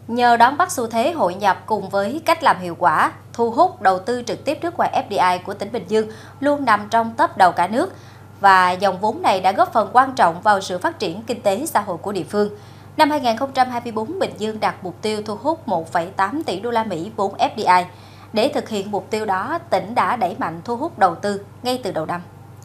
Nhờ đón bắt xu thế hội nhập cùng với cách làm hiệu quả, thu hút đầu tư trực tiếp nước ngoài FDI của tỉnh Bình Dương luôn nằm trong top đầu cả nước. Và dòng vốn này đã góp phần quan trọng vào sự phát triển kinh tế xã hội của địa phương. Năm 2024, Bình Dương đặt mục tiêu thu hút 1,8 tỷ đô la Mỹ vốn FDI. Để thực hiện mục tiêu đó, tỉnh đã đẩy mạnh thu hút đầu tư ngay từ đầu năm.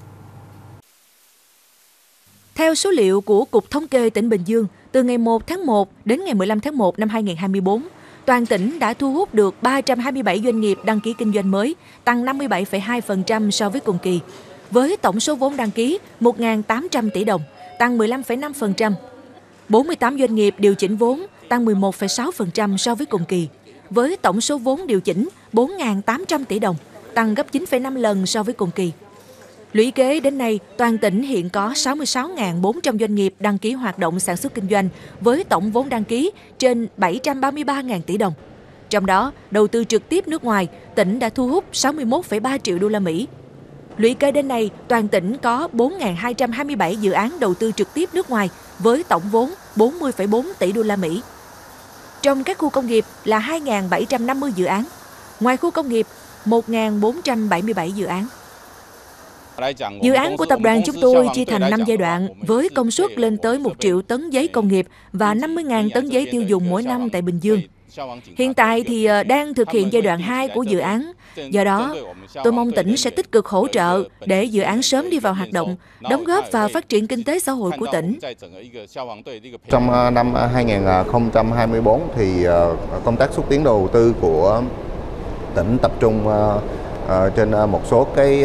Theo số liệu của Cục Thống kê tỉnh Bình Dương, từ ngày 1 tháng 1 đến ngày 15 tháng 1 năm 2024, toàn tỉnh đã thu hút được 327 doanh nghiệp đăng ký kinh doanh mới, tăng 57,2% so với cùng kỳ, với tổng số vốn đăng ký 1.800 tỷ đồng, tăng 15,5%. 48 doanh nghiệp điều chỉnh vốn, tăng 11,6% so với cùng kỳ, với tổng số vốn điều chỉnh 4.800 tỷ đồng, tăng gấp 9,5 lần so với cùng kỳ. Lũy kế đến nay, toàn tỉnh hiện có 66.400 doanh nghiệp đăng ký hoạt động sản xuất kinh doanh với tổng vốn đăng ký trên 733.000 tỷ đồng. Trong đó, đầu tư trực tiếp nước ngoài, tỉnh đã thu hút 61,3 triệu đô la Mỹ. Lũy kế đến nay, toàn tỉnh có 4.227 dự án đầu tư trực tiếp nước ngoài với tổng vốn 40,4 tỷ đô la Mỹ. Trong các khu công nghiệp là 2.750 dự án, ngoài khu công nghiệp 1.477 dự án. Dự án của tập đoàn chúng tôi chia thành 5 giai đoạn với công suất lên tới 1 triệu tấn giấy công nghiệp và 50.000 tấn giấy tiêu dùng mỗi năm tại Bình Dương. Hiện tại thì đang thực hiện giai đoạn 2 của dự án. Do đó, tôi mong tỉnh sẽ tích cực hỗ trợ để dự án sớm đi vào hoạt động, đóng góp vào phát triển kinh tế xã hội của tỉnh. Trong năm 2024 thì công tác xúc tiến đầu tư của tỉnh tập trung trên một số cái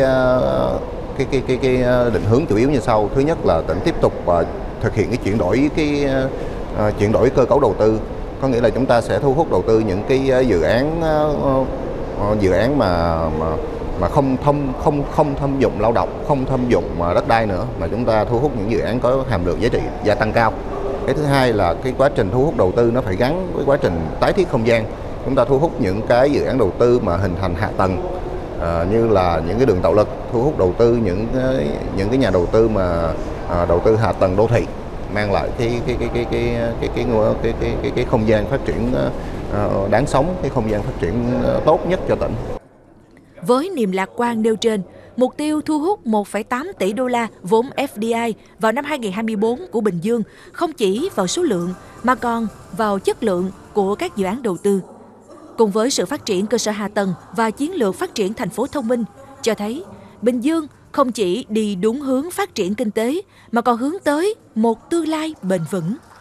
định hướng chủ yếu như sau. Thứ nhất là tỉnh tiếp tục thực hiện chuyển đổi cơ cấu đầu tư, có nghĩa là chúng ta sẽ thu hút đầu tư những cái dự án mà không thâm dụng lao động, không thâm dụng đất đai nữa, mà chúng ta thu hút những dự án có hàm lượng giá trị gia tăng cao. Cái thứ hai là cái quá trình thu hút đầu tư nó phải gắn với quá trình tái thiết không gian. Chúng ta thu hút những cái dự án đầu tư mà hình thành hạ tầng, như là những cái đường tạo lực, thu hút đầu tư những cái nhà đầu tư mà đầu tư hạ tầng đô thị, mang lại cái không gian phát triển đáng sống, cái không gian phát triển tốt nhất cho tỉnh. Với niềm lạc quan nêu trên, mục tiêu thu hút 1,8 tỷ đô la vốn FDI vào năm 2024 của Bình Dương không chỉ vào số lượng mà còn vào chất lượng của các dự án đầu tư. Cùng với sự phát triển cơ sở hạ tầng và chiến lược phát triển thành phố thông minh, cho thấy Bình Dương không chỉ đi đúng hướng phát triển kinh tế mà còn hướng tới một tương lai bền vững.